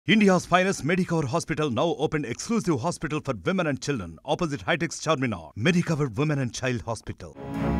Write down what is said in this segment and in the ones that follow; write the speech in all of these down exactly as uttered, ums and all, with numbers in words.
India's finest Medicover Hospital now opened exclusive hospital for women and children opposite High-Tech's Charminar. Medicover Women and Child Hospital.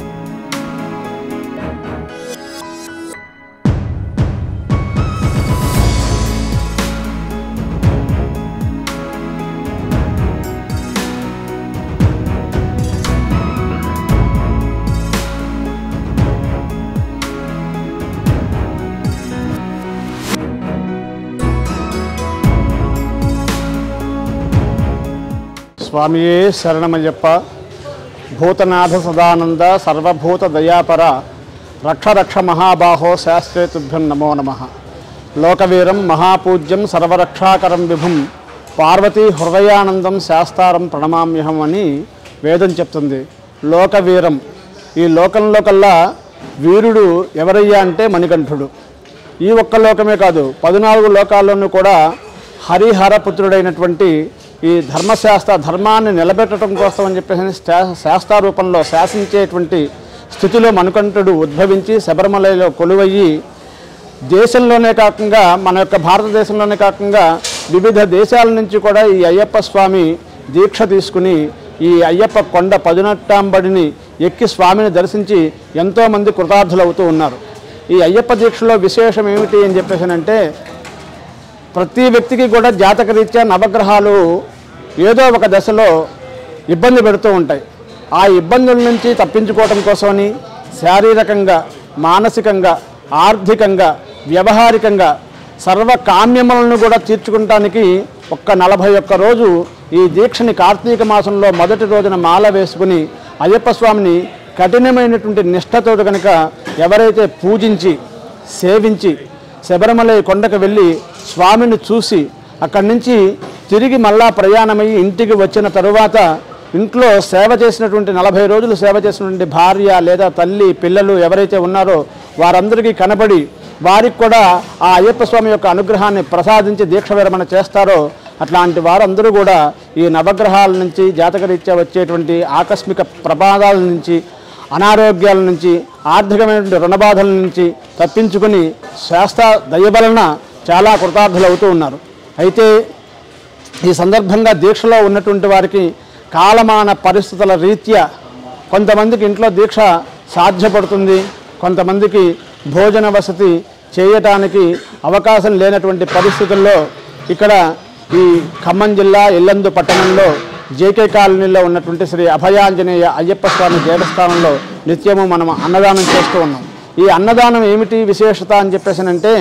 स्वामिये शरणमय्यप्प Bhootnath Sadanand सर्वभूत दयापर रक्ष रक्ष महाबाहो शास्त्रे तुभ्यं नमो नमः लोकवीरं महापूज्यं सर्वरक्षाकरं विभुं पार्वती हृदयानंदं शास्तारं प्रणमाम्यहं అని వేదం చెప్తుంది. లోకవీరం ఈ లోకంలో కల్లా వీరుడు ఎవరయ్యా అంటే మణికంఠుడు. ఈ ఒక్క లోకమే కాదు పద్నాలుగు లోకాల్లోనూ కూడా హరిహర పుత్రుడైనటువంటి ఈ ధర్మశాస్త్ర ధర్మాన్ని నిలబెట్టడం కోసం అని చెప్పేసి శాస్త్ర రూపంలో శాసించేటువంటి స్థితిలో మణికంఠుడు ఉద్భవించి శబరిమలలో కొలువయ్యి దేశంలోనే కాకుండా మన యొక్క భారతదేశంలోనే కాకుండా వివిధ దేశాల నుంచి కూడా ఈ అయ్యప్ప స్వామి దీక్ష తీసుకుని ఈ అయ్యప్ప కొండ పదునెట్టాంబడిని ఎక్కి స్వామిని దర్శించి ఎంతోమంది కృతార్థులు అవుతూ ఉన్నారు. ఈ అయ్యప్ప దీక్షలో విశేషం ఏమిటి అని చెప్పేసానంటే ప్రతి వ్యక్తికి కూడా జాతకరీత్యా నవగ్రహాలు ఏదో ఒక దశలో ఇబ్బంది పెడుతూ ఉంటాయి. ఆ ఇబ్బందుల నుంచి తప్పించుకోవడం కోసమని శారీరకంగా మానసికంగా ఆర్థికంగా వ్యవహారికంగా సర్వ కామ్యములను కూడా తీర్చుకోవడానికి ఒక్క నలభై ఒక్క రోజు ఈ దీక్షని కార్తీక మాసంలో మొదటి రోజున మాల వేసుకుని అయ్యప్ప స్వామిని కఠినమైనటువంటి నిష్ఠతో కనుక ఎవరైతే పూజించి సేవించి శబరిమల కొండకు వెళ్ళి స్వామిని చూసి అక్కడి నుంచి తిరిగి మళ్ళా ప్రయాణమయ్యి ఇంటికి వచ్చిన తరువాత ఇంట్లో సేవ చేసినటువంటి నలభై రోజులు సేవ చేసినటువంటి భార్య లేదా తల్లి పిల్లలు ఎవరైతే ఉన్నారో వారందరికీ కనబడి వారికి కూడా ఆ అయ్యప్ప స్వామి యొక్క అనుగ్రహాన్ని ప్రసాదించి దీక్ష విరమణ చేస్తారో అట్లాంటి వారందరూ కూడా ఈ నవగ్రహాల నుంచి జాతకరీత్యా వచ్చేటువంటి ఆకస్మిక ప్రమాదాల నుంచి అనారోగ్యాల నుంచి ఆర్థికమైనటువంటి రుణబాధల నుంచి తప్పించుకొని శాస్త్ర దయబలన చాలా కృతార్థులు అవుతూ ఉన్నారు. అయితే ఈ సందర్భంగా దీక్షలో ఉన్నటువంటి వారికి కాలమాన పరిస్థితుల రీత్యా కొంతమందికి ఇంట్లో దీక్ష సాధ్యపడుతుంది, కొంతమందికి భోజన వసతి చేయటానికి అవకాశం లేనటువంటి పరిస్థితుల్లో ఇక్కడ ఈ ఖమ్మం జిల్లా ఇల్లందు పట్టణంలో జేకే కాలనీలో ఉన్నటువంటి శ్రీ అభయాంజనేయ అయ్యప్ప స్వామి దేవస్థానంలో నిత్యము మనం అన్నదానం చేస్తూ ఉన్నాం. ఈ అన్నదానం ఏమిటి విశేషత అని చెప్పేసానంటే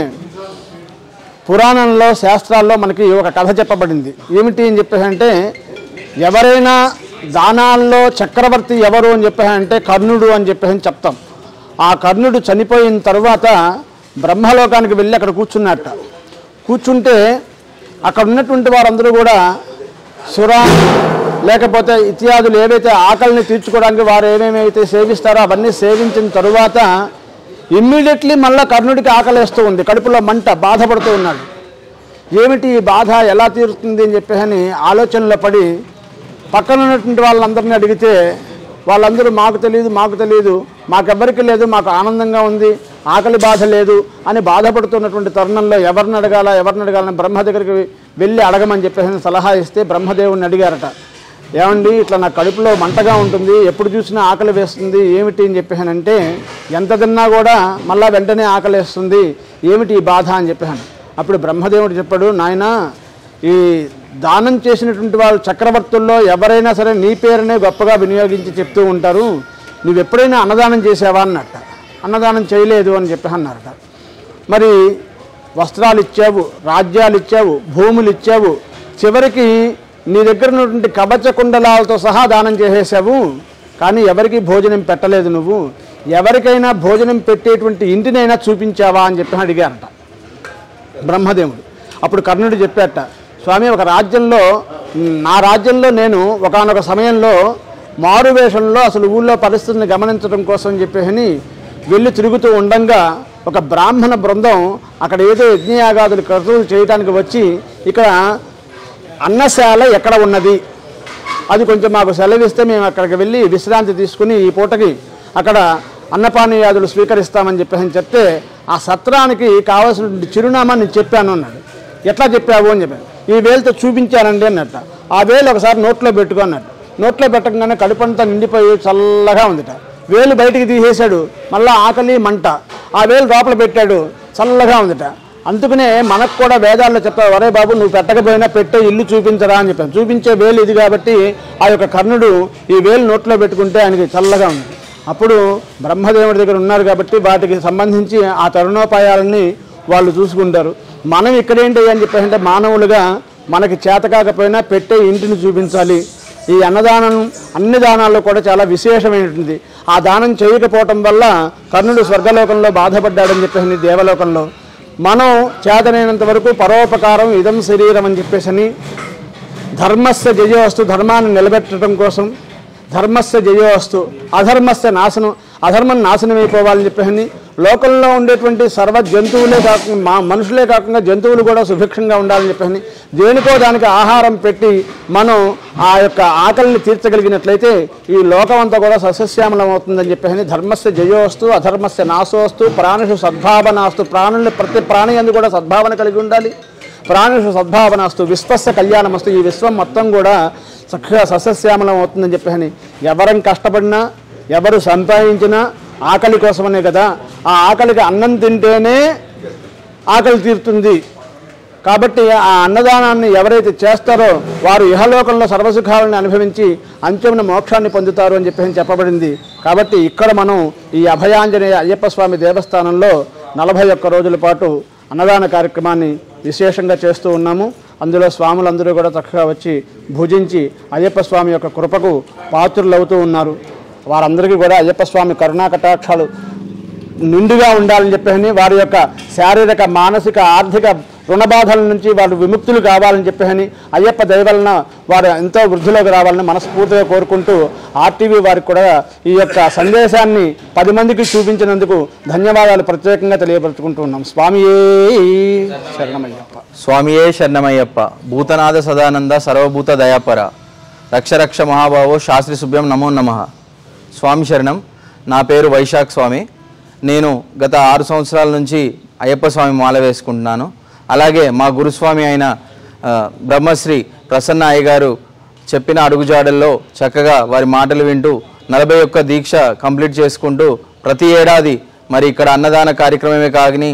పురాణంలో శాస్త్రాల్లో మనకి ఒక కథ చెప్పబడింది. ఏమిటి అని చెప్పేసంటే ఎవరైనా దానాల్లో చక్రవర్తి ఎవరు అని చెప్పేసంటే కర్ణుడు అని చెప్పేసి చెప్తాం. ఆ కర్ణుడు చనిపోయిన తర్వాత బ్రహ్మలోకానికి వెళ్ళి అక్కడ కూర్చున్నట్ట. కూర్చుంటే అక్కడ ఉన్నటువంటి వారందరూ కూడా సుర లేకపోతే ఇత్యాదులు ఏవైతే ఆకలిని తీర్చుకోవడానికి వారు ఏమేమైతే సేవిస్తారో అవన్నీ సేవించిన తరువాత ఇమ్మీడియట్లీ మళ్ళీ కర్ణుడికి ఆకలేస్తూ ఉంది, కడుపులో మంట, బాధపడుతూ ఉన్నాడు. ఏమిటి ఈ బాధ ఎలా తీరుతుంది అని చెప్పేసి ఆలోచనలో పడి పక్కన ఉన్నటువంటి వాళ్ళందరినీ అడిగితే వాళ్ళందరూ మాకు తెలియదు మాకు తెలియదు మాకెవ్వరికి లేదు, మాకు ఆనందంగా ఉంది, ఆకలి బాధ లేదు అని బాధపడుతున్నటువంటి తరుణంలో ఎవరిని అడగాల ఎవరిని అడగాలని బ్రహ్మ దగ్గరికి వెళ్ళి అడగమని చెప్పేసి సలహా ఇస్తే బ్రహ్మదేవుని అడిగారట. ఏమండి ఇట్లా నా కడుపులో మంటగా ఉంటుంది, ఎప్పుడు చూసినా ఆకలి వేస్తుంది, ఏమిటి అని చెప్పేసానంటే ఎంత తిన్నా కూడా మళ్ళా వెంటనే ఆకలి వేస్తుంది, ఏమిటి ఈ బాధ అని చెప్పాను. అప్పుడు బ్రహ్మదేవుడు చెప్పాడు, నాయన ఈ దానం చేసినటువంటి వాళ్ళు చక్రవర్తుల్లో ఎవరైనా సరే నీ పేరునే గొప్పగా వినియోగించి చెప్తూ ఉంటారు, నువ్వు ఎప్పుడైనా అన్నదానం చేసావా అన్నట్ట. అన్నదానం చేయలేదు అని చెప్పి అన్నారట. మరి వస్త్రాలు ఇచ్చావు, రాజ్యాలు ఇచ్చావు, భూములు ఇచ్చావు, చివరికి నీ దగ్గర ఉన్నటువంటి కవచ కుండలాలతో సహా దానం చేసేసావు, కానీ ఎవరికి భోజనం పెట్టలేదు, నువ్వు ఎవరికైనా భోజనం పెట్టేటువంటి ఇంటినైనా చూపించావా అని చెప్పి అడిగారట బ్రహ్మదేవుడు. అప్పుడు కర్ణుడు చెప్పారట, స్వామి ఒక రాజ్యంలో నా రాజ్యంలో నేను ఒకానొక సమయంలో మారువేషంలో అసలు ఊళ్ళో పరిస్థితిని గమనించడం కోసం చెప్పేసి వెళ్ళి తిరుగుతూ ఉండంగా ఒక బ్రాహ్మణ బృందం అక్కడ ఏదో యజ్ఞయాగాదులు ఖర్చులు చేయడానికి వచ్చి ఇక్కడ అన్నశాల ఎక్కడ ఉన్నది అది కొంచెం మాకు సెలవిస్తే మేము అక్కడికి వెళ్ళి విశ్రాంతి తీసుకుని ఈ పూటకి అక్కడ అన్నపానీయాదులు స్వీకరిస్తామని చెప్పేసి చెప్తే ఆ సత్రానికి కావాల్సిన చిరునామా నేను చెప్పాను అన్నాడు. ఎట్లా చెప్పావు అని చెప్పాను. ఈ వేలుతో చూపించానండి అన్నట్ట. ఆ వేలు ఒకసారి నోట్లో పెట్టుకో అన్నట్టు. నోట్లో పెట్టగానే కడుపంతా నిండిపోయి చల్లగా ఉందిట. వేలు బయటికి తీసేశాడు, మళ్ళీ ఆకలి మంట. ఆ వేలు లోపల పెట్టాడు, చల్లగా ఉందిట. అందుకనే మనకు కూడా వేదాల్లో చెప్తారు, వరే బాబు నువ్వు పెట్టకపోయినా పెట్టే ఇల్లు చూపించరా అని చెప్పాను. చూపించే వేలు ఇది కాబట్టి ఆ యొక్క కర్ణుడు ఈ వేలు నోట్లో పెట్టుకుంటే ఆయనకి చల్లగా ఉంది. అప్పుడు బ్రహ్మదేవుడి దగ్గర ఉన్నారు కాబట్టి వాటికి సంబంధించి ఆ తరుణోపాయాలని వాళ్ళు చూసుకుంటారు. మనం ఇక్కడేంటి అని చెప్పేసి మానవులుగా మనకి చేత కాకపోయినా పెట్టే ఇంటిని చూపించాలి. ఈ అన్నదానం అన్ని దానాల్లో కూడా చాలా విశేషమైనటువంటి. ఆ దానం చేయకపోవటం వల్ల కర్ణుడు స్వర్గలోకంలో బాధపడ్డాడని చెప్పేసి దేవలోకంలో. మనం చేతనైనంత వరకు పరోపకారం ఇదం శరీరం అని చెప్పేసి ధర్మస్య జయోస్తు, ధర్మాన్ని నిలబెట్టడం కోసం ధర్మస్య జయోస్తు అధర్మస్య నాశనం, అధర్మం నాశనం అయిపోవాలని చెప్పేసి లోకంలో ఉండేటువంటి సర్వ జంతువులే కాకుండా మా మనుషులే కాకుండా జంతువులు కూడా సుభిక్షంగా ఉండాలని చెప్పేసి దేనికో దానికి ఆహారం పెట్టి మనం ఆ యొక్క ఆకలిని తీర్చగలిగినట్లయితే ఈ లోకం అంతా కూడా సస్యశ్యామలం అవుతుందని చెప్పేసి ధర్మస్య జయోస్తు అధర్మస్య నాశోస్తు ప్రాణుషు సద్భావనాస్తు. ప్రాణుల్ని ప్రతి ప్రాణి అందు కూడా సద్భావన కలిగి ఉండాలి. ప్రాణుషు సద్భావనాస్తు విశ్వస్య కళ్యాణమస్తు. ఈ విశ్వం మొత్తం కూడా చక్కగా సస్యశ్యామలం అవుతుందని చెప్పేసి ఎవరం కష్టపడినా ఎవరు సంపాదించినా ఆకలి కోసమనే కదా. ఆ ఆకలికి అన్నం తింటేనే ఆకలి తీరుతుంది. కాబట్టి ఆ అన్నదానాన్ని ఎవరైతే చేస్తారో వారు ఇహలోకంలో సర్వసుఖాలను అనుభవించి అంత్యమున మోక్షాన్ని పొందుతారు అని చెప్పేసి చెప్పబడింది. కాబట్టి ఇక్కడ మనం ఈ అభయాంజనేయ అయ్యప్ప స్వామి దేవస్థానంలో నలభై ఒక్క రోజుల పాటు అన్నదాన కార్యక్రమాన్ని విశేషంగా చేస్తూ ఉన్నాము. అందులో స్వాములందరూ కూడా చక్కగా వచ్చి భుజించి అయ్యప్ప స్వామి యొక్క కృపకు పాత్రులు అవుతూ ఉన్నారు. వారందరికీ కూడా అయ్యప్ప స్వామి కరుణా కటాక్షాలు నిండుగా ఉండాలని చెప్పేసి వారి యొక్క శారీరక మానసిక ఆర్థిక రుణబాధల నుంచి వారు విముక్తులు కావాలని చెప్పేసి అయ్యప్ప దయ వలన వారు ఎంతో వృద్ధిలోకి రావాలని మనస్ఫూర్తిగా కోరుకుంటూ ఆర్టీవీ వారికి కూడా ఈ యొక్క సందేశాన్ని పది మందికి చూపించినందుకు ధన్యవాదాలు ప్రత్యేకంగా తెలియపరుచుకుంటూ ఉన్నాం. స్వామియే శరణమయ్యప్ప. స్వామియే శరణమయ్యప్ప. భూతనాథ సదానంద సర్వభూత దయాపర రక్ష రక్ష మహాభావో శాస్త్రి శుభ్యం నమో నమః. స్వామి శరణం. నా పేరు వైశాఖ్ స్వామి. నేను గత ఆరు సంవత్సరాల నుంచి అయ్యప్ప స్వామి మాల వేసుకుంటున్నాను. అలాగే మా గురుస్వామి అయిన బ్రహ్మశ్రీ ప్రసన్న అయ్య గారు చెప్పిన అడుగుజాడల్లో చక్కగా వారి మాటలు వింటూ నలభై ఒక్క దీక్ష కంప్లీట్ చేసుకుంటూ ప్రతి ఏడాది మరి ఇక్కడ అన్నదాన కార్యక్రమమే కానీ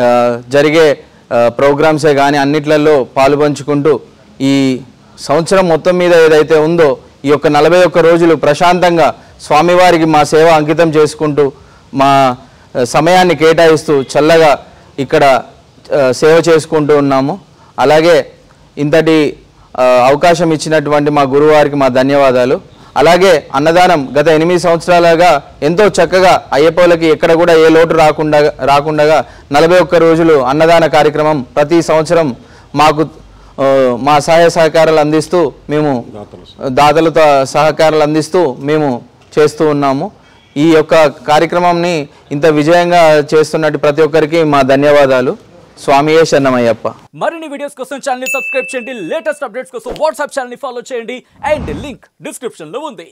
జరిగే ప్రోగ్రామ్సే కానీ అన్నిట్లలో పాలుపంచుకుంటూ ఈ సంవత్సరం మొత్తం మీద ఏదైతే ఉందో ఈ యొక్క నలభై ఒక్క రోజులు ప్రశాంతంగా స్వామివారికి మా సేవ అంకితం చేసుకుంటూ మా సమయాన్ని కేటాయిస్తూ చల్లగా ఇక్కడ సేవ చేసుకుంటూ ఉన్నాము. అలాగే ఇంతటి అవకాశం ఇచ్చినటువంటి మా గురువారికి మా ధన్యవాదాలు. అలాగే అన్నదానం గత ఎనిమిది సంవత్సరాలుగా ఎంతో చక్కగా అయ్యప్పలకి ఎక్కడ కూడా ఏ లోటు రాకుండా రాకుండా నలభై ఒక్క రోజులు అన్నదాన కార్యక్రమం ప్రతి సంవత్సరం మాకు మా సహాయ సహకారాలు అందిస్తూ మేము దాతలతో సహకారాలు అందిస్తూ మేము చేస్తూ ఉన్నాము. ఈ యొక్క కార్యక్రమాన్ని ఇంత విజయంగా చేస్తున్నట్టు ప్రతి ఒక్కరికి మా ధన్యవాదాలు. స్వామియే శరణమయ్యప్ప. మరిన్ని వీడియోస్ కోసం ఛానల్ ని సబ్స్క్రైబ్ చేయండి. లేటెస్ట్ అప్డేట్స్ కోసం వాట్సాప్ ఛానల్ ని ఫాలో చేయండి. అండ్ లింక్ డిస్క్రిప్షన్ లో ఉంది.